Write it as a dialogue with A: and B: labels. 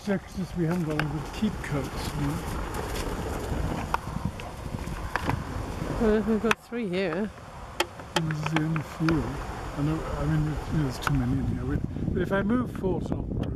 A: just we haven't got any good keep coats. You know?
B: Well, we've got 3 here.
A: And this is the only field. I know. I mean, there's too many in here. But if I move forward, it's not